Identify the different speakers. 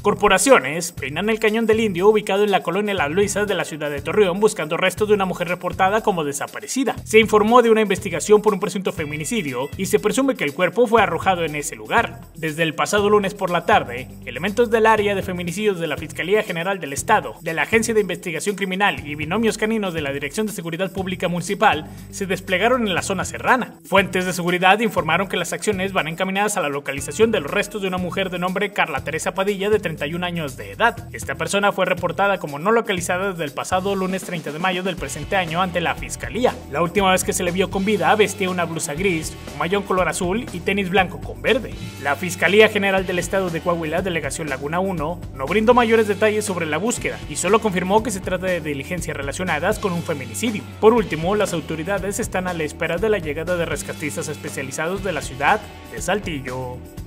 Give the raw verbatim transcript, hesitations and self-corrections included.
Speaker 1: Corporaciones peinan el Cañón del Indio ubicado en la colonia Las Luisas de la ciudad de Torreón buscando restos de una mujer reportada como desaparecida. Se informó de una investigación por un presunto feminicidio y se presume que el cuerpo fue arrojado en ese lugar. Desde el pasado lunes por la tarde, elementos del área de feminicidios de la Fiscalía General del Estado, de la Agencia de Investigación Criminal y binomios caninos de la Dirección de Seguridad Pública Municipal se desplegaron en la zona serrana. Fuentes de seguridad informaron que las acciones van encaminadas a la localización de los restos de una mujer de nombre Carla Teresa Padilla de treinta y un años de edad. Esta persona fue reportada como no localizada desde el pasado lunes treinta de mayo del presente año ante la Fiscalía. La última vez que se le vio con vida vestía una blusa gris, un mayón color azul y tenis blanco con verde. La Fiscalía General del Estado de Coahuila, Delegación Laguna uno, no brindó mayores detalles sobre la búsqueda y solo confirmó que se trata de diligencias relacionadas con un feminicidio. Por último, las autoridades están a la espera de la llegada de rescatistas especializados de la ciudad de Saltillo.